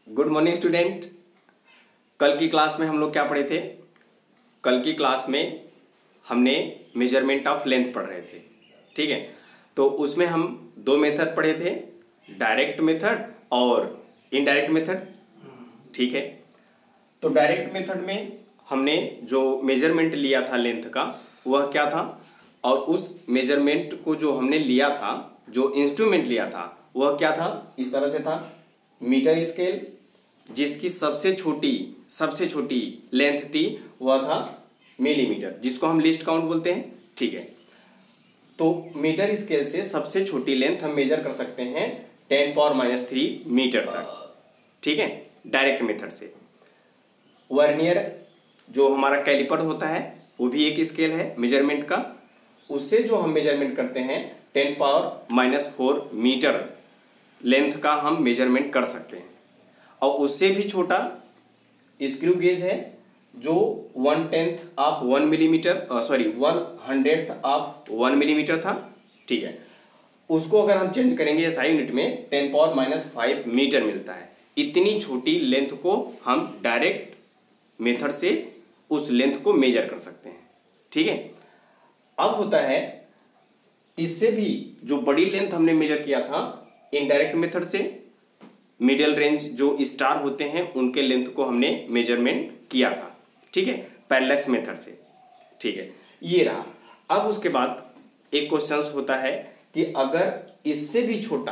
Good morning student. कल की class में हम लोग क्या पढ़े थे? कल की क्लास में हमने मेजरमेंट ऑफ लेंथ पढ़ रहे थे, ठीक है। तो उसमें हम दो मेथड पढ़े थे, डायरेक्ट मेथड और इनडायरेक्ट मेथड, ठीक है। तो डायरेक्ट मेथड में हमने जो मेजरमेंट लिया था लेंथ का वह क्या था, और उस मेजरमेंट को जो हमने लिया था, जो इंस्ट्रूमेंट लिया था वह क्या था, इस तरह से था, मीटर स्केल, जिसकी सबसे छोटी लेंथ थी वह था मिलीमीटर, जिसको हम लीस्ट काउंट बोलते हैं, ठीक है। तो मीटर स्केल से सबसे छोटी लेंथ हम मेजर कर सकते हैं 10⁻³ मीटर तक, ठीक है, डायरेक्ट मेथड से। वर्नियर जो हमारा कैलिपर होता है वो भी एक स्केल है मेजरमेंट का, उससे जो हम मेजरमेंट करते हैं 10⁻⁴ मीटर लेंथ का हम मेजरमेंट कर सकते हैं। और उससे भी छोटा स्क्रू गेज है जो 1/10 ऑफ 1 मिलीमीटर, 1/100 ऑफ 1 मिलीमीटर था, ठीक है। उसको अगर हम चेंज करेंगे एसआई यूनिट में 10⁻⁵ मीटर मिलता है। इतनी छोटी लेंथ को हम डायरेक्ट मेथड से उस लेंथ को मेजर कर सकते हैं, ठीक है। अब होता है इससे भी जो बड़ी लेंथ हमने मेजर किया था इनडायरेक्ट मेथड से, मिडिल रेंज जो स्टार होते हैं उनके लेंथ को हमने मेजरमेंट किया था, ठीक है, पैरेलैक्स मेथड से, ठीक है, ये रहा। अब उसके बाद एक क्वेश्चन होता है कि अगर इससे भी छोटा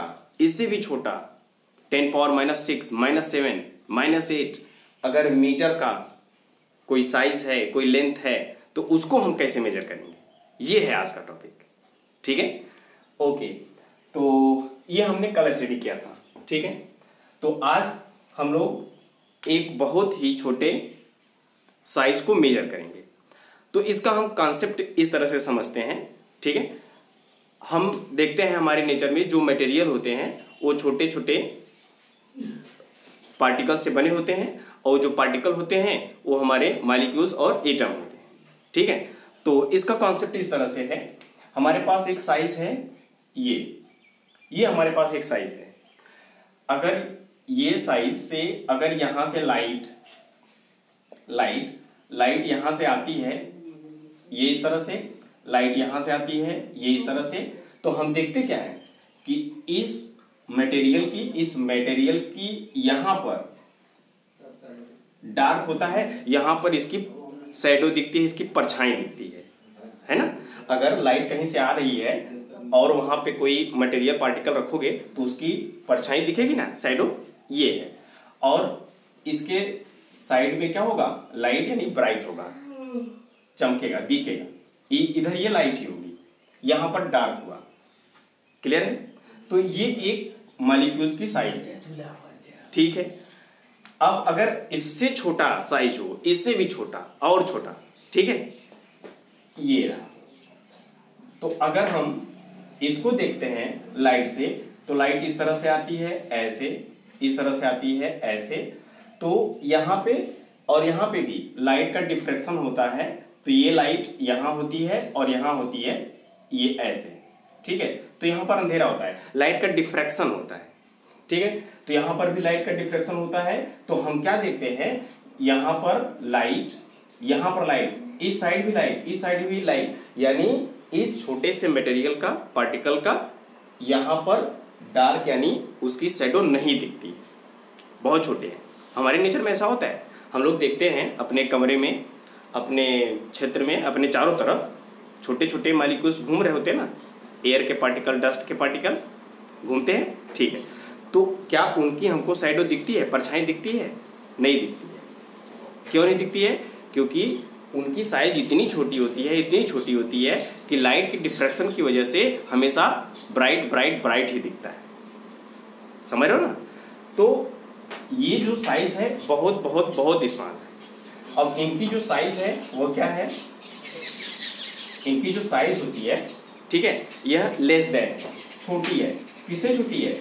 10⁻⁶, -7, -8 अगर मीटर का कोई साइज है, कोई लेंथ है, तो उसको हम कैसे मेजर करेंगे, ये है आज का टॉपिक, ठीक है। ओके, तो ये हमने कल स्टडी किया था, ठीक है। तो आज हम लोग एक बहुत ही छोटे साइज को मेजर करेंगे। तो इसका हम कॉन्सेप्ट इस तरह से समझते हैं, ठीक है। हम देखते हैं हमारे नेचर में जो मटेरियल होते हैं वो छोटे छोटे पार्टिकल से बने होते हैं, और जो पार्टिकल होते हैं वो हमारे मॉलिक्यूल्स और एटम होते हैं, ठीक है। तो इसका कॉन्सेप्ट इस तरह से है, हमारे पास एक साइज है, ये हमारे पास एक साइज है। अगर ये साइज से अगर यहां से लाइट यहां से आती है, ये इस तरह से लाइट यहां से आती है, ये इस तरह से, तो हम देखते क्या है कि इस मटेरियल की यहां पर डार्क होता है, यहां पर इसकी शैडो दिखती है, इसकी परछाई दिखती है ना। अगर लाइट कहीं से आ रही है और वहां पे कोई मटेरियल पार्टिकल रखोगे तो उसकी परछाई दिखेगी ना, शैडो, ये है। और इसके साइड में क्या होगा, लाइट यानी ब्राइट होगा, चमकेगा, दिखेगा, इधर ये लाइट ही होगी, यहां पर डार्क हुआ, क्लियर है। तो ये एक मॉलिक्यूल्स की साइज है, ठीक है। अब अगर इससे छोटा साइज हो, इससे भी छोटा और छोटा, ठीक है, ये रहा। तो अगर हम इसको देखते हैं लाइट से, तो लाइट इस तरह से आती है ऐसे, इस तरह से आती है ऐसे, तो यहाँ पे और यहाँ पे भी लाइट का डिफ्रैक्शन होता है। तो ये लाइट यहाँ होती है और यहाँ होती है ये ऐसे, ठीक है। तो यहाँ पर अंधेरा होता है, लाइट का डिफ्रैक्शन होता है, ठीक है। तो यहाँ पर भी लाइट का डिफ्रैक्शन होता है। तो हम क्या देखते हैं, यहाँ पर लाइट, यहाँ पर लाइट, इस साइड भी लाइट, इस साइड भी लाइट, यानी इस छोटे से मटेरियल का, पार्टिकल का यहाँ पर डार्क यानी उसकी शैडो नहीं दिखती, बहुत छोटे हैं। हमारे नेचर में ऐसा होता है, हम लोग देखते हैं अपने कमरे में, अपने क्षेत्र में, अपने चारों तरफ छोटे छोटे मॉलिक्यूल्स घूम रहे होते हैं ना, एयर के पार्टिकल, डस्ट के पार्टिकल घूमते हैं, ठीक है। तो क्या उनकी हमको शैडो दिखती है, परछाई दिखती है? नहीं दिखती है। क्यों नहीं दिखती है? क्योंकि उनकी साइज इतनी छोटी होती है कि लाइट की डिफ्रैक्शन की वजह से हमेशा ब्राइट ही दिखता है, समझ रहे हो ना। तो ये जो साइज है बहुत स्मॉल है। अब इनकी जो साइज है वो क्या है, इनकी जो साइज होती है, ठीक है, यह लेस देन, छोटी है। किससे छोटी है?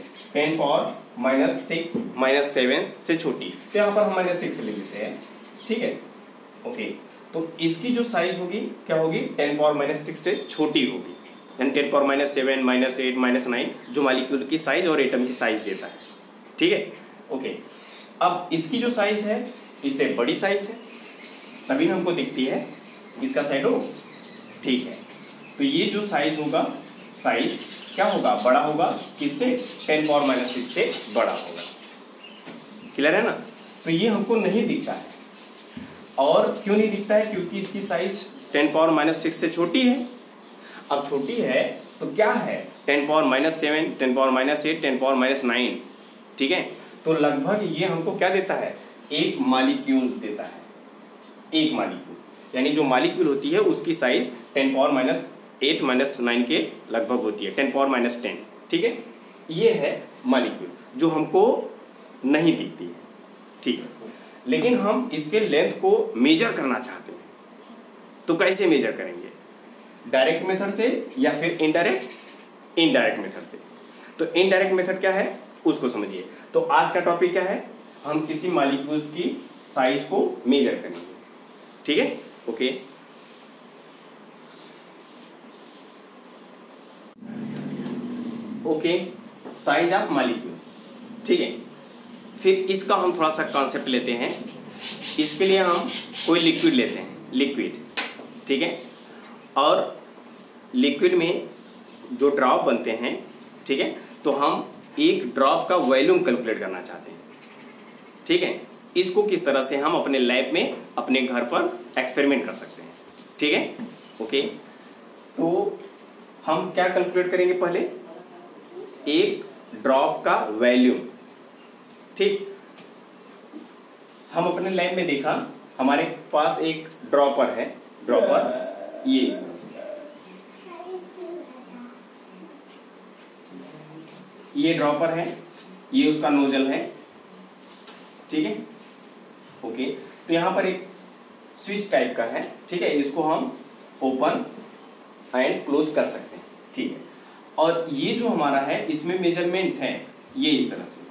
10⁻⁻6, -7 से छोटी। तो यहाँ पर हम -6 ले लेते हैं, ठीक है, ओके। तो इसकी जो साइज होगी क्या होगी, 10⁻⁻6 से छोटी होगी, यानी 10⁻⁷, -8, -9 जो मॉलिक्यूल की साइज और एटम की साइज देता है, ठीक है, ओके। अब इसकी जो साइज है इससे बड़ी साइज है, तभी हमको दिखती है इसका शैडो। ठीक है, तो ये जो साइज होगा, साइज क्या होगा, बड़ा होगा, किससे, 10⁻⁻6 से बड़ा होगा। क्लियर है ना। तो ये हमको नहीं दिखता है, और क्यों नहीं दिखता है, क्योंकि इसकी साइज 10⁻⁻6 से छोटी है। अब छोटी है तो क्या है, 10⁻⁷, 10⁻8, 10⁻9। ठीक है, तो लगभग ये हमको क्या देता है, एक मॉलिक्यूल देता है, एक मॉलिक्यूल, यानी जो मॉलिक्यूल होती है उसकी साइज 10⁻8 - 9 के लगभग होती है, 10⁻10। ठीक है, ये है मॉलिक्यूल जो हमको नहीं दिखती है। ठीक है, लेकिन हम इसके लेंथ को मेजर करना चाहते हैं, तो कैसे मेजर करेंगे, डायरेक्ट मेथड से या फिर इनडायरेक्ट, इनडायरेक्ट मेथड से। तो इनडायरेक्ट मेथड क्या है उसको समझिए। तो आज का टॉपिक क्या है, हम किसी मॉलिक्यूल्स की साइज को मेजर करेंगे। ठीक है, okay. Okay, size of molecule. ठीक है, फिर इसका हम थोड़ा सा कॉन्सेप्ट लेते हैं। इसके लिए हम कोई लिक्विड लेते हैं, लिक्विड। ठीक है, और लिक्विड में जो ड्रॉप बनते हैं, ठीक है, तो हम एक ड्रॉप का वॉल्यूम कैलकुलेट करना चाहते हैं। ठीक है, इसको किस तरह से हम अपने लैब में, अपने घर पर एक्सपेरिमेंट कर सकते हैं। ठीक है, ओके। तो हम क्या कैलकुलेट करेंगे, पहले एक ड्रॉप का वॉल्यूम। ठीक, हम अपने लैब में देखा, हमारे पास एक ड्रॉपर है, ड्रॉपर ये इस तरह से, ये ड्रॉपर है, ये उसका नोजल है। ठीक है, ओके। तो यहाँ पर एक स्विच टाइप का है। ठीक है, इसको हम ओपन एंड क्लोज कर सकते हैं। ठीक है, और ये जो हमारा है इसमें मेजरमेंट है, ये इस तरह से,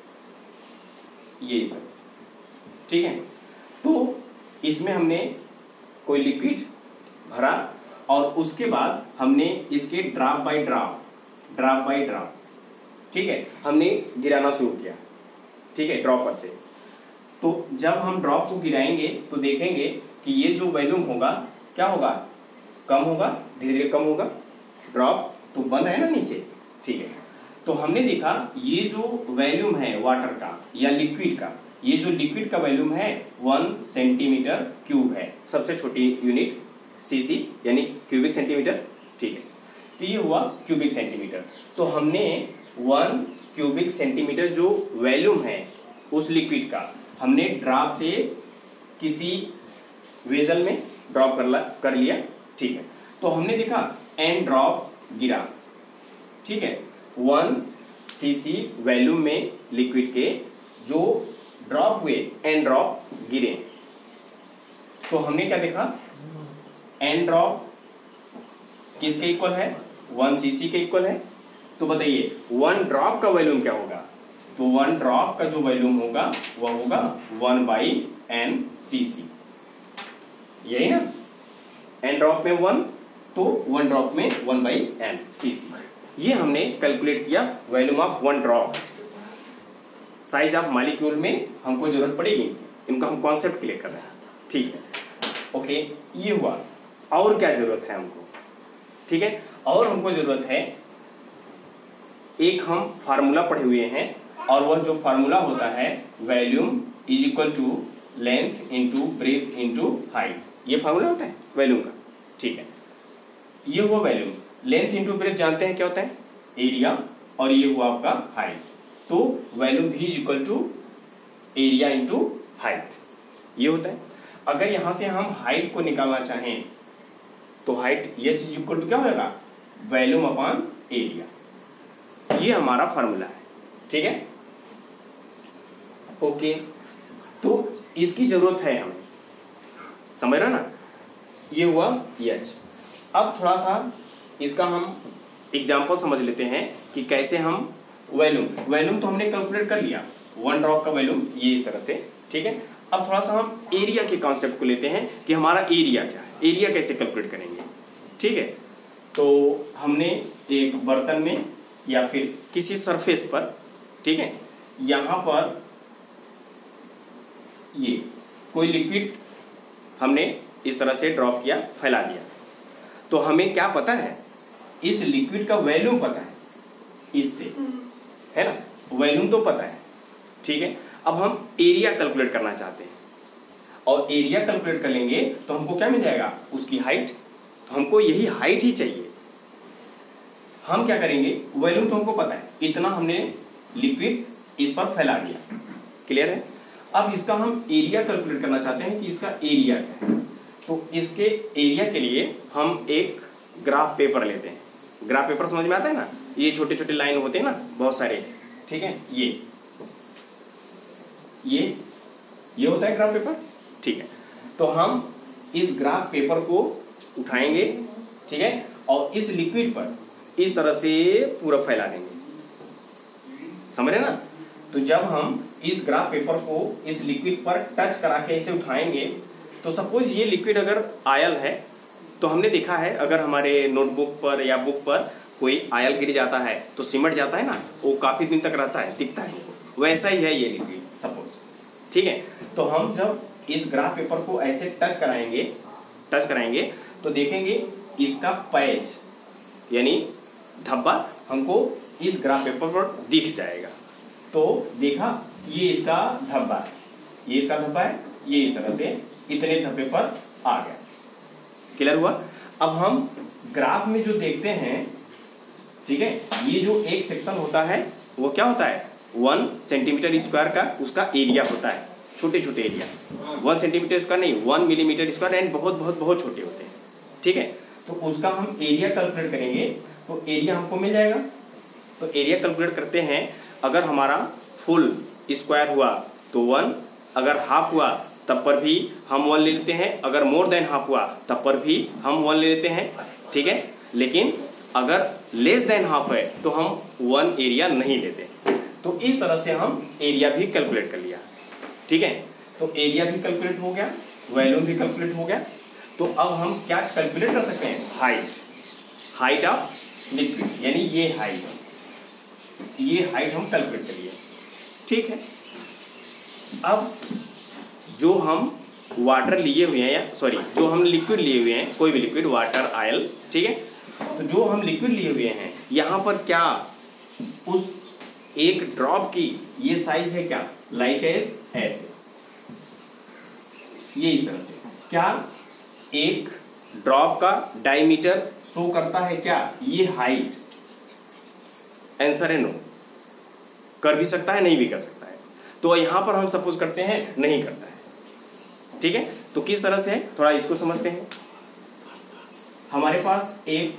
ये इस तरह से। ठीक है, तो इसमें हमने कोई लिक्विड भरा और उसके बाद हमने इसके ड्रॉप बाय ड्रॉप, ठीक है, हमने गिराना शुरू किया। ठीक है, ड्रॉपर से। तो जब हम ड्रॉप को गिराएंगे तो देखेंगे कि ये जो वॉल्यूम होगा क्या होगा, कम होगा, धीरे धीरे कम होगा। ड्रॉप तो बंद है ना नीचे। ठीक है, तो हमने देखा ये जो वॉल्यूम है वाटर का या लिक्विड का, ये जो लिक्विड का वॉल्यूम है 1 cm³ है, सबसे छोटी यूनिट cc यानी क्यूबिक सेंटीमीटर। ठीक है, तो ये हुआ क्यूबिक सेंटीमीटर। तो हमने 1 क्यूबिक सेंटीमीटर जो वॉल्यूम है उस लिक्विड का, हमने ड्रॉप से किसी वेसल में ड्रॉप कर लिया। ठीक है, तो हमने देखा n ड्रॉप गिरा। ठीक है, 1 cc वॉल्यूम में लिक्विड के जो ड्रॉप हुए, n ड्रॉप गिरे। तो हमने क्या देखा, n ड्रॉप किसके इक्वल है, 1 cc के इक्वल है। तो बताइए 1 ड्रॉप का वॉल्यूम क्या होगा, तो 1 ड्रॉप का जो वॉल्यूम होगा वह होगा 1/n cc, यही ना, n ड्रॉप में 1, तो 1 ड्रॉप में 1/n cc। ये हमने कैलकुलेट किया volume of 1 drop. Size of molecule में हमको जरूरत पड़ेगी, इनका हम कॉन्सेप्ट क्लियर कर रहे हैं। ठीक है, ओके, ये हुआ। और क्या जरूरत है हमको, ठीक है, और हमको जरूरत है, एक हम फार्मूला पढ़े हुए हैं, और वह जो फार्मूला होता है volume is equal to length into breadth into height, ये फार्मूला होता है वॉल्यूम का। ठीक है, ये हुआ वॉल्यूम। लेंथ इंटू ब्रेथ जानते हैं क्या होता है, एरिया, और ये हुआ आपका हाइट। तो वॉल्यूम भी is equal to area into height, ये होता है। अगर यहाँ से हम हाइट को निकालना चाहें तो हाइट ये चीज इक्वल टू क्या होगा, वॉल्यूम अपॉन एरिया। ये हमारा फार्मूला है। ठीक है, ओके। तो इसकी जरूरत है हमें, समझ रहे ना, ये हुआ H। अब थोड़ा सा इसका हम एग्जाम्पल समझ लेते हैं कि कैसे हम वॉल्यूम तो हमने कैलकुलेट कर लिया, 1 ड्रॉप का वॉल्यूम ये इस तरह से। ठीक है, अब थोड़ा सा हम एरिया के कॉन्सेप्ट को लेते हैं कि हमारा एरिया क्या है, एरिया कैसे कैलकुलेट करेंगे। ठीक है, तो हमने एक बर्तन में या फिर किसी सरफेस पर, ठीक है, यहाँ पर ये कोई लिक्विड हमने इस तरह से ड्रॉप किया, फैला दिया, तो हमें क्या पता है, इस लिक्विड का वैल्यूम पता है इससे, है ना, वैल्यूम तो पता है, ठीक है। अब हम एरिया कैलकुलेट करना चाहते हैं, और एरिया कैलकुलेट कर लेंगे तो हमको क्या मिल जाएगा, उसकी हाइट। तो हमको यही हाइट ही चाहिए। हम क्या करेंगे, वैल्यूम तो हमको पता है, इतना हमने लिक्विड इस पर फैला दिया, क्लियर है। अब इसका हम एरिया कैलकुलेट करना चाहते हैं कि इसका एरिया क्या है। तो इसके एरिया के लिए हम एक ग्राफ पेपर लेते हैं। ग्राफ पेपर समझ में आता है ना, ये छोटे छोटे लाइन होते हैं ना बहुत सारे, ठीक है, ये होता है ग्राफ पेपर, ठीक है। तो हम इस ग्राफ पेपर को उठाएंगे, ठीक है, और इस लिक्विड पर इस तरह से पूरा फैला देंगे, समझ रहे ना। तो जब हम इस ग्राफ पेपर को इस लिक्विड पर टच करा के इसे उठाएंगे, तो सपोज ये लिक्विड अगर आयल है, तो हमने देखा है अगर हमारे नोटबुक पर या बुक पर कोई आयल गिर जाता है तो सिमट जाता है ना, वो काफ़ी दिन तक रहता है, दिखता है, वैसा ही है ये लिक्विड सपोज, ठीक है। तो हम जब इस ग्राफ पेपर को ऐसे टच कराएंगे तो देखेंगे इसका पैच यानी धब्बा हमको इस ग्राफ पेपर पर दिख जाएगा। तो देखा, ये इसका धब्बा है, ये इसका धब्बा है, ये इस तरह से इतने धब्बे पर आ गया, क्लियर हुआ। अब हम ग्राफ में जो देखते हैं, ठीक है, ये जो एक सेक्शन होता है वो क्या होता है, 1 सेंटीमीटर स्क्वायर का उसका एरिया होता है, छोटे छोटे एरिया, 1 सेंटीमीटर स्क्वायर नहीं, 1 मिलीमीटर स्क्वायर, एंड बहुत बहुत बहुत छोटे होते हैं, ठीक है। तो उसका हम एरिया कैलकुलेट करेंगे तो एरिया हमको मिल जाएगा। तो एरिया कैलकुलेट करते हैं, अगर हमारा फुल स्क्वायर हुआ तो 1, अगर हाफ हुआ तब पर भी हम 1 ले लेते हैं, अगर मोर देन हाफ हुआ तब पर भी हम 1 ले लेते हैं, ठीक है। लेकिन अगर लेस देन हाफ है तो हम 1 एरिया नहीं लेते। तो इस तरह से हम एरिया भी कैलकुलेट कर लिया, ठीक है। तो एरिया भी कैलकुलेट हो गया, वैल्यूम भी कैलकुलेट हो गया। तो अब हम क्या कैलकुलेट कर सकते हैं, हाइट ऑफ लिक्विड, यानी ये हाइट हम कैलकुलेट कर लिए, ठीक है। अब जो हम वाटर लिए हुए हैं, जो हम लिक्विड लिए हुए हैं, कोई भी लिक्विड, वाटर, ऑयल, ठीक है। तो जो हम लिक्विड लिए हुए हैं, यहाँ पर क्या उस एक ड्रॉप की ये साइज है क्या, लाइक एज ऐसे, ये इस तरह से, क्या एक ड्रॉप का डायमीटर शो करता है क्या, ये हाइट, आंसर है नो। कर भी सकता है, नहीं भी कर सकता है। तो यहाँ पर हम सपोज करते हैं नहीं करता है, ठीक है। तो किस तरह से है, थोड़ा इसको समझते हैं। हमारे पास एक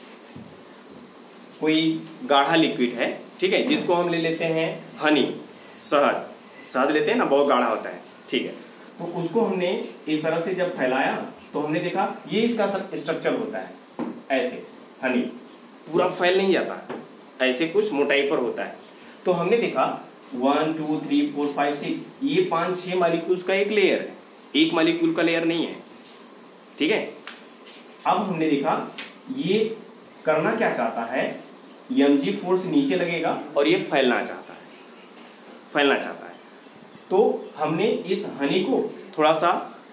कोई गाढ़ा लिक्विड है, ठीक है, जिसको हम ले लेते हैं हनी, शहद लेते हैं ना, बहुत गाढ़ा होता है, ठीक है। तो उसको हमने इस तरह से जब फैलाया तो हमने देखा ये इसका स्ट्रक्चर होता है, ऐसे हनी पूरा फैल नहीं जाता, ऐसे कुछ मोटाई पर होता है। तो हमने देखा 1 2 3 4 5 6, ये 5-6 मॉलिक्यूल्स का एक लेयर है, एक मॉलिक्यूल का लेयर नहीं है, ठीक है। अब हमने देखा ये करना क्या चाहता है, mg फोर्स नीचे लगेगा और ये फैलना चाहता है। तो हमने इस हनी को थोड़ा सा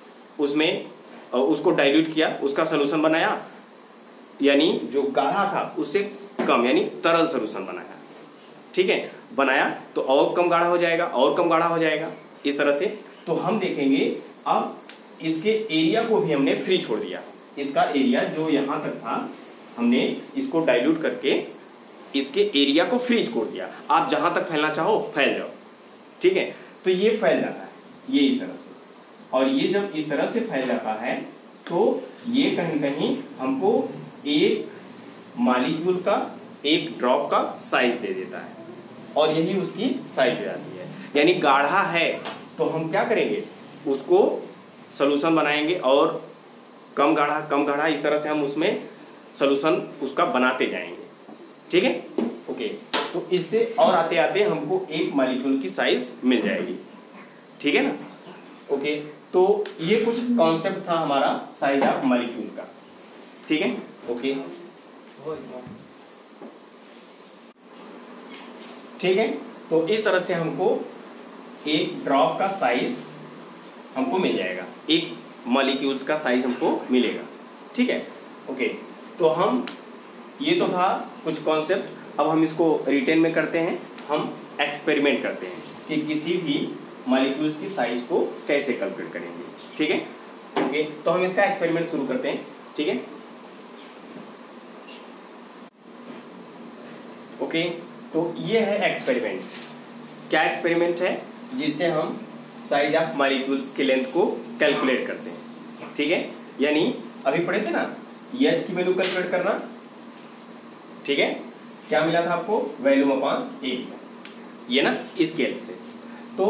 उसको डाइल्यूट किया, उसका सोल्यूशन बनाया, यानी जो गाढ़ा था उससे कम, यानी तरल सोल्यूशन बनाया, ठीक है। बनाया तो और कम गाढ़ा हो जाएगा, और कम गाढ़ा हो जाएगा, इस तरह से। तो हम देखेंगे अब इसके एरिया को भी हमने फ्री छोड़ दिया। इसका एरिया जो यहाँ तक था, हमने इसको डाइल्यूट करके इसके एरिया को फ्री छोड़ दिया। आप जहाँ तक फैलना चाहो फैल जाओ, ठीक है। तो ये फैल जाता है, ये इस तरह से, और ये जब इस तरह से फैल जाता है तो ये कहीं कहीं हमको एक मॉलिक्यूल का, एक ड्रॉप का साइज दे देता है, और यही उसकी साइज हो जाती है। यानी गाढ़ा है तो हम क्या करेंगे, उसको सॉल्यूशन बनाएंगे, और कम गाढ़ा, इस तरह से हम उसमें सॉल्यूशन उसका बनाते जाएंगे, ठीक है, ओके। तो इससे और आते आते हमको एक मॉलिक्यूल की साइज मिल जाएगी, ठीक है ना, ओके। तो ये कुछ कॉन्सेप्ट था हमारा साइज ऑफ मॉलिक्यूल का, ठीक है, ओके, ठीक है। तो इस तरह से हमको एक ड्रॉप का साइज हमको मिल जाएगा, एक मॉलिक्यूल्स का साइज हमको मिलेगा। ठीक है, ओके। तो हम ये तो था कुछ कॉन्सेप्ट। अब हम इसको रिटेन में करते हैं, हम एक्सपेरिमेंट करते हैं कि किसी भी मॉलिक्यूल्स की साइज को कैसे कैलकुलेट करेंगे। ठीक है, ओके। तो हम इसका एक्सपेरिमेंट शुरू करते हैं। ठीक है, ओके। तो ये है एक्सपेरिमेंट। क्या एक्सपेरिमेंट है? जिससे हम साइज ऑफ मॉलिक्यूल्स के लेंथ को कैलकुलेट करते हैं। ठीक है, यानी अभी पढ़े थे ना एच की वैल्यू कैलकुलेट करना। ठीक है, क्या मिला था आपको? वैल्यूम अपॉन एरिया, ये ना स्केल से। तो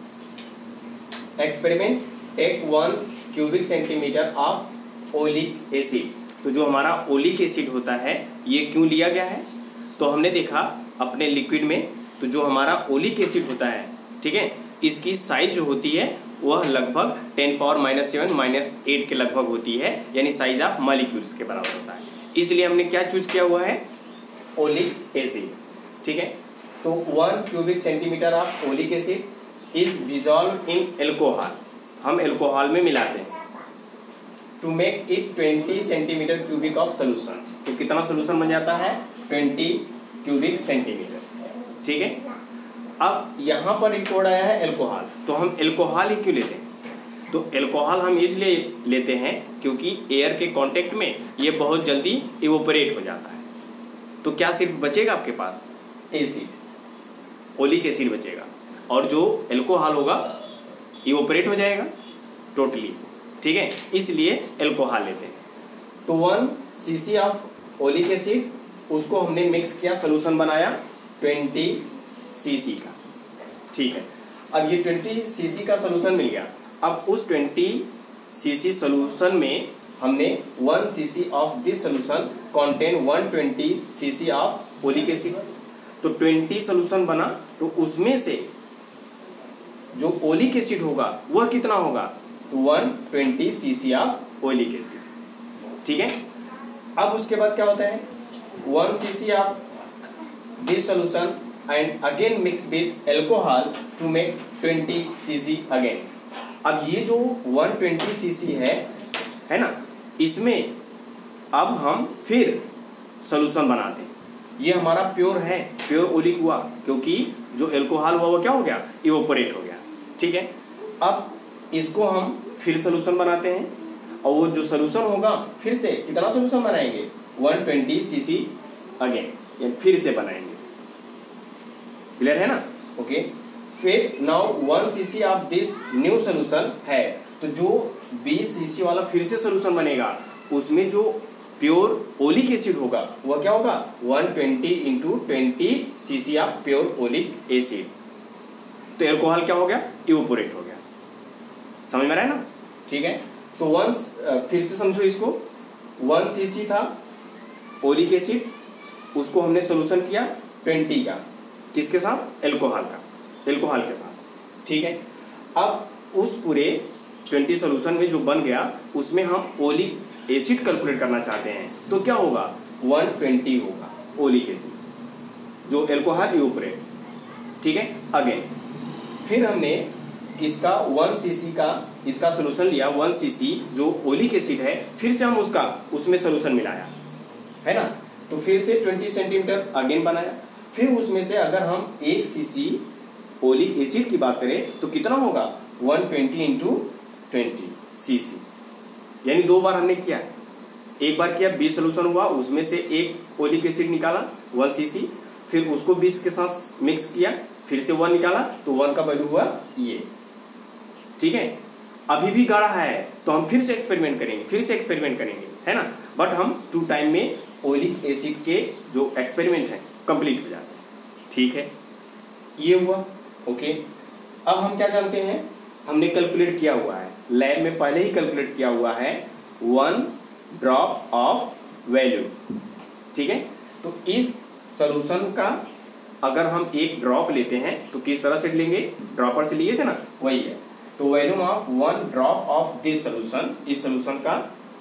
experiment take 1 cubic centimetre of oleic acid. तो जो हमारा ओलिक एसिड होता है ये क्यों लिया गया है? तो हमने देखा अपने लिक्विड में, तो जो हमारा ओलिक एसिड होता है, ठीक है, इसकी साइज जो होती है वह लगभग 10⁻⁻⁸ के लगभग होती है, यानी साइज ऑफ मॉलिक्यूल्स के बराबर होता है। इसलिए हमने क्या चूज किया हुआ है? Oleic acid. ठीक है, तो 1 cubic centimetre of oleic acid is dissolve in alcohol. हम एल्कोहल में मिलाते हैं to make it 20 centimetre cubic of solution. तो कितना सोल्यूशन बन जाता है? 20 क्यूबिक सेंटीमीटर। ठीक है, अब यहाँ पर एक कोड आया है एल्कोहल, तो हम एल्कोहल ही क्यों लेते हैं? तो एल्कोहल हम इसलिए लेते हैं क्योंकि एयर के कांटेक्ट में ये बहुत जल्दी इवोपरेट हो जाता है। तो क्या सिर्फ बचेगा आपके पास? एसिड, ओलिक एसिड बचेगा, और जो एल्कोहल होगा इवोपरेट हो जाएगा टोटली। ठीक है, इसलिए एल्कोहल लेते हैं। तो 1 cc ऑफ ओलिक एसिड, उसको हमने मिक्स किया, सोल्यूशन बनाया 20 cc का। ठीक है, अब ये 20 cc का सोल्यूशन मिल गया। अब उस 20 cc सोल्यूशन में हमने 1 cc of this solution contain 120 cc of oleic acid. तो 20 सोल्यूशन बना, तो उसमें से जो ओलिक एसिड होगा वह कितना होगा? 120 cc ऑफ ओलिक एसिड। ठीक है, अब उसके बाद क्या होता है? 1 cc of this solution and again mix with alcohol to make 20 cc again. अब ये जो 120 cc है ना, इसमें अब हम फिर सोल्यूशन बनाते हैं। ये हमारा प्योर है, प्योर ओलिक हुआ, क्योंकि जो एल्कोहल हुआ वो क्या हो गया? इवोपरेट हो गया। ठीक है, अब इसको हम फिर सोल्यूशन बनाते हैं, और वो जो सोल्यूशन होगा फिर से कितना सोल्यूशन बनाएंगे? 120 cc अगेन, ये फिर से बनाएंगे। क्लियर है ना? ओके। फिर now 1 cc of this new solution है, तो जो 20 cc वाला फिर से सोल्यूशन बनेगा, उसमें जो प्योर ओलिक एसिड होगा वह क्या होगा? 120 × 20 cc of pure oleic acid. तो एल्कोहल क्या हो गया? इवोपोरेट हो गया। समझ में आ रहा है ना? ठीक है, तो फिर से समझो इसको। 1 cc था ओलिक एसिड, उसको हमने सोल्यूशन किया 20 का, किसके साथ? एल्कोहल का, एल्कोहल के साथ। ठीक है, अब उस पूरे 20 सोल्यूशन में जो बन गया उसमें हम ओलिक एसिड कैलकुलेट करना चाहते हैं, तो क्या होगा? 120 होगा ओलिक एसिड, जो एल्कोहल इवोपरेट। ठीक है, अगेन फिर हमने इसका 1 cc का इसका सोल्यूशन लिया, 1 cc जो ओलिक एसिड है, फिर से हम उसमें सोल्यूशन मिलाया, है ना। तो फिर से 20 सेंटीमीटर अगेन बनाया। फिर उसमें से अगर हम 1 cc ओलिक एसिड की बात करें तो कितना होगा? 120 × 20 cc, यानी 2 बार हमने किया। एक बार किया 20 सोल्यूशन हुआ, उसमें से एक ओलिक एसिड निकाला 1 cc, फिर उसको 20 के साथ मिक्स किया, फिर से 1 निकाला, तो 1 का वैल्यू हुआ ये। ठीक है, अभी भी गाढ़ा है तो हम फिर से एक्सपेरिमेंट करेंगे, है ना। बट हम 2 टाइम में ओलिक एसिड के जो एक्सपेरिमेंट है कंप्लीट हो जाते हैं। ठीक है, ये हुआ। ओके, अब हम क्या जानते हैं? हमने कैलकुलेट किया हुआ है, लैब में पहले ही कैलकुलेट किया हुआ है 1 ड्रॉप ऑफ वैल्यू। ठीक है, तो इस सॉल्यूशन का अगर हम एक ड्रॉप लेते हैं तो किस तरह से लेंगे? ड्रॉपर से लिए थे ना, वही है। तो volume of 1 drop of this solution, इस सोल्यूशन का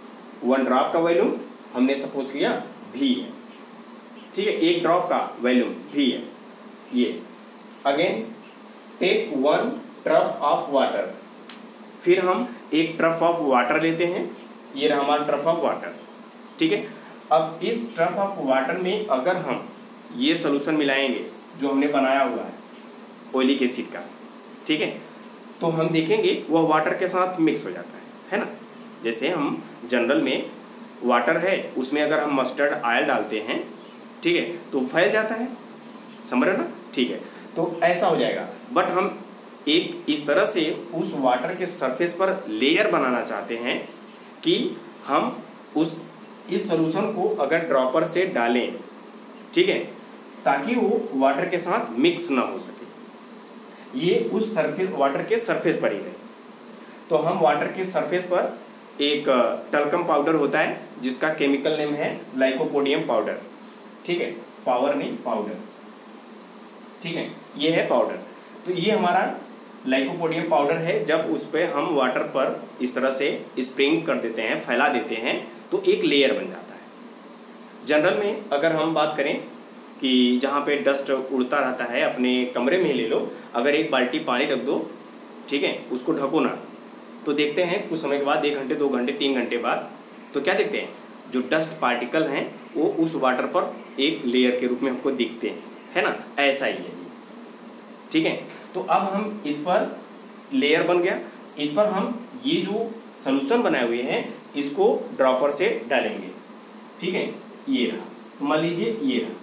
1 ड्रॉप का वैल्यूम हमने सपोज किया V है। ठीक है, एक ड्रॉप का वैल्यूम V है ये। Again take 1 drop of water, फिर हम एक ट्रफ ऑफ वाटर लेते हैं, ये रहा हमारा ट्रफ ऑफ वाटर, ठीक है। अब इस ट्रफ ऑफ वाटर में अगर हम ये सोल्यूशन मिलाएंगे जो हमने बनाया हुआ है ओलिक एसिड का, ठीक है, तो हम देखेंगे वह वाटर के साथ मिक्स हो जाता है ना। जैसे हम जनरल में वाटर है, उसमें अगर हम मस्टर्ड ऑयल डालते हैं, ठीक है, तो फैल जाता है, समझ रहे ना, ठीक है। तो ऐसा हो जाएगा, बट हम एक इस तरह से उस वाटर के सरफेस पर लेयर बनाना चाहते हैं कि हम इस सॉल्यूशन को अगर ड्रॉपर से डालें, ठीक है, ताकि वो वाटर के साथ मिक्स ना हो सके, ये उस सरफेस वाटर के सरफेस पर ही रहे। तो हम वाटर के सरफेस पर एक टल्कम पाउडर होता है जिसका केमिकल नेम है लाइकोपोडियम पाउडर, ठीक है, पावर नहीं पाउडर, ठीक है, ये है पाउडर। तो ये हमारा लाइकोपोडियम पाउडर है। जब उस पर हम वाटर पर इस तरह से स्प्रिंग कर देते हैं, फैला देते हैं, तो एक लेयर बन जाता है। जनरल में अगर हम बात करें कि जहाँ पे डस्ट उड़ता रहता है, अपने कमरे में ही ले लो, अगर एक बाल्टी पानी रख दो, ठीक है, उसको ढको ना, तो देखते हैं कुछ समय के बाद, 1 घंटे 2 घंटे 3 घंटे बाद, तो क्या देखते हैं, जो डस्ट पार्टिकल हैं वो उस वाटर पर एक लेयर के रूप में हमको दिखते हैं, है ना, ऐसा ही है, ठीक है। तो अब हम इस पर लेयर बन गया, इस पर हम ये जो सॉल्यूशन बनाए हुए हैं इसको ड्रॉपर से डालेंगे, ठीक है, ये रहा, तो मान लीजिए ये रहा,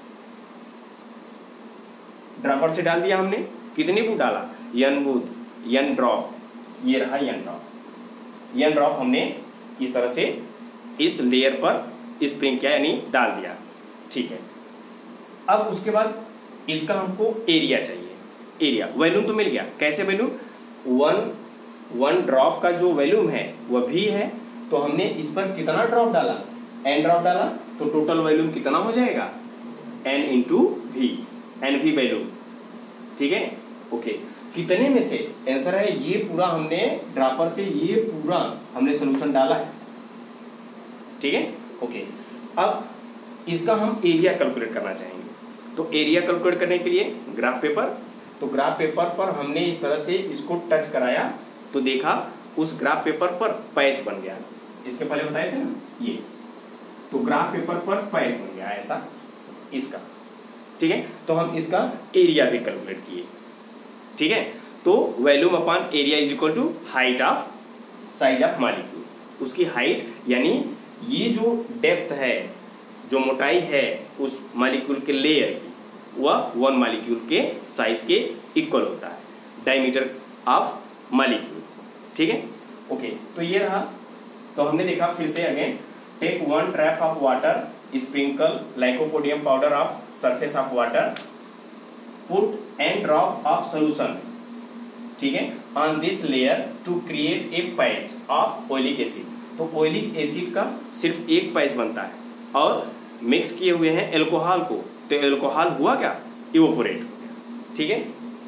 ड्रॉपर से डाल दिया हमने, कितनी बूंद डाला, n बूंद, n ड्रॉप, ये रहा n ड्रॉप, n ड्रॉप हमने इस तरह से इस लेयर पर स्प्रिंग किया, यानी डाल दिया, ठीक है। अब उसके बाद इसका हमको एरिया चाहिए, एरिया वॉल्यूम तो मिल गया, कैसे वॉल्यूम, वन ड्रॉप का जो वॉल्यूम है वह भी है, तो हमने इस पर कितना ड्रॉप डाला, n ड्रॉप डाला, तो टोटल वॉल्यूम कितना हो जाएगा, n into V, N V volume, ठीक है, ओके। कितने में से, आंसर है ये पूरा हमने ड्रॉपर से ये पूरा हमने सोल्यूशन डाला है, ठीक है, ओके। अब इसका हम एरिया कैलकुलेट करना चाहेंगे, तो एरिया कैलकुलेट करने के लिए ग्राफ पेपर, तो ग्राफ पेपर पर हमने इस तरह से इसको टच कराया, तो देखा उस ग्राफ पेपर पर पैच बन गया, इसके पहले बताए थे ना ये, तो ग्राफ पेपर पर पैच बन गया ऐसा इसका, ठीक है। तो हम इसका एरिया भी कैलकुलेट किए, ठीक है। तो volume upon area is equal to height of size of molecule, उसकी हाइट यानी ये जो डेप्थ है, जो मोटाई है उस मॉलिक्यूल के लेयर की, वह 1 मॉलिक्यूल के साइज के इक्वल होता है, डायमीटर ऑफ मॉलिक्यूल, ठीक है, ओके। तो ये रहा, तो हमने देखा फिर से again, take 1 drop of water, sprinkle lycopodium powder of surface of water, put n drop of solution, ठीक है, on this layer to create a patch of oleic acid। तो ओलिक एसिड का सिर्फ एक पैच बनता है और मिक्स किए हुए हैं एल्कोहल को, तो एल्कोहल हुआ क्या, इवोपोरेट हो गया, ठीक है,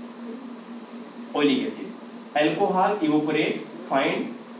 oleic acid, alcohol evaporate, find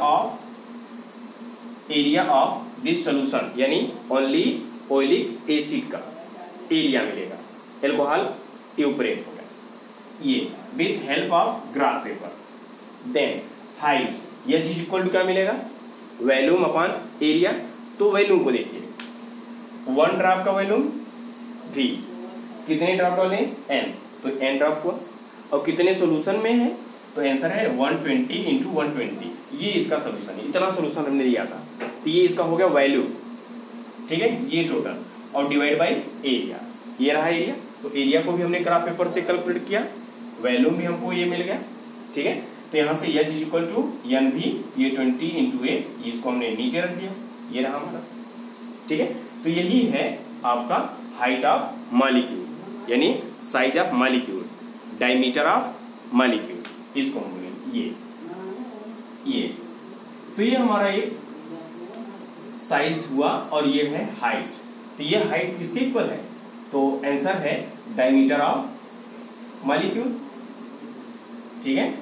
area of this solution, यानी ओनली ओलिक एसिड का एरिया मिलेगा, एल्कोहल इवोपोरेट हो गया, ये with help of graph paper. Then height, यह चीज इक्वल टू क्या मिलेगा, वॉल्यूम अपॉन एरिया, तो वॉल्यूम को देखिए, 1 ड्रॉप का वॉल्यूम v, कितने ड्रॉप डाले n, तो n ड्रॉप को, और कितने सोल्यूशन में है, तो आंसर है 120 इंटू 120, ये इसका सोल्यूशन है, इतना सोल्यूशन हमने लिया था, तो ये इसका हो गया वॉल्यूम, ठीक है, ये टोटल, और डिवाइड बाई एरिया, ये रहा एरिया, तो एरिया को भी हमने ग्राफ पेपर से कैलकुलेट किया, वॉल्यूम भी हमको ये मिल गया, ठीक है। तो यहाँ से एच इक्वल टू एन भी, ये 20 इंटू ए, इसको हमने नीचे रख दिया, ये रहा हमारा, ठीक है। तो यही है आपका हाइट ऑफ मॉलिक्यूल, यानी size of molecule, diameter of molecule, इसको हम बोलेंगे ये। तो ये हमारा एक साइज हुआ और ये है हाइट, तो ये हाइट किसके इक्वल है, तो आंसर है डायमीटर ऑफ मॉलिक्यूल, ठीक है,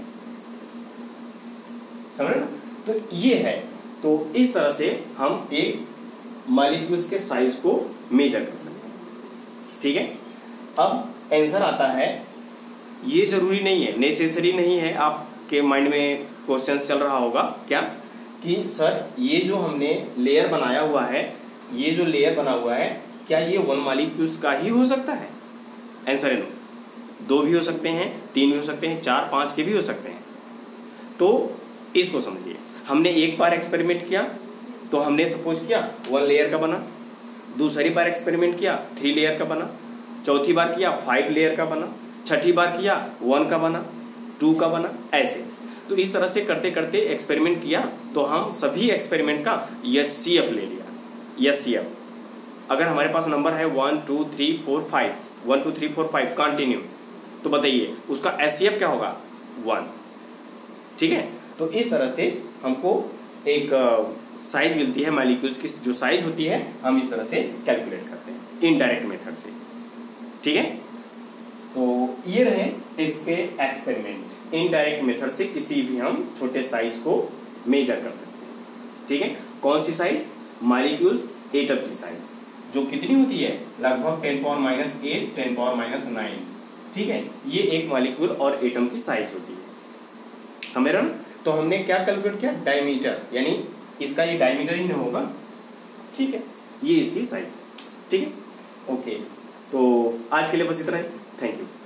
समझ रहे ना। तो ये है, तो इस तरह से हम एक मॉलिक्यूल्स के साइज को मेजर कर सकते हैं, ठीक है। अब आंसर आता है, ये जरूरी नहीं है, नेसेसरी नहीं है आपके माइंड में क्वेश्चन चल रहा होगा क्या कि सर ये जो हमने लेयर बनाया हुआ है, ये जो लेयर बना हुआ है, क्या ये 1 मॉलिक्यूल्स का ही हो सकता है? आंसर है नो। 2 भी हो सकते हैं, 3 भी हो सकते हैं, 4, 5 के भी हो सकते हैं। तो इसको समझिए, हमने एक बार एक्सपेरिमेंट किया तो हमने सपोज किया 1 लेयर का बना, दूसरी बार एक्सपेरिमेंट किया 3 लेयर का बना, चौथी बार किया 5 लेयर का बना, छठी बार किया 1 का बना, 2 का बना, ऐसे। तो इस तरह से करते करते एक्सपेरिमेंट किया तो हम सभी एक्सपेरिमेंट का HCF ले लिया। HCF अगर हमारे पास नंबर है 1 2 3 4 5, 1 2 3 4 5 कंटिन्यू, तो बताइए उसका HCF क्या होगा? 1। ठीक है, तो इस तरह से हमको एक साइज मिलती है मॉलिक्यूल्स की, जो साइज होती है हम इस तरह से कैलकुलेट करते हैं इनडायरेक्ट मेथड से। ठीक है, तो ये रहे इसके एक्सपेरिमेंट। इनडायरेक्ट मेथड से किसी भी हम छोटे साइज को मेजर कर सकते हैं। ठीक है, कौन सी साइज? मॉलिक्यूल्स एटम की साइज, जो कितनी होती है? लगभग 10⁻⁸, 10⁻⁹। ठीक है, ये एक मॉलिक्यूल और एटम की साइज होती है। समझ रहे ना? तो हमने क्या कैलकुलेट किया? डायमीटर, यानी इसका ये डायमीटर ही नहीं होगा। ठीक है, ये इसकी साइज। ठीक है, ओके। तो आज के लिए बस इतना ही। Thank you.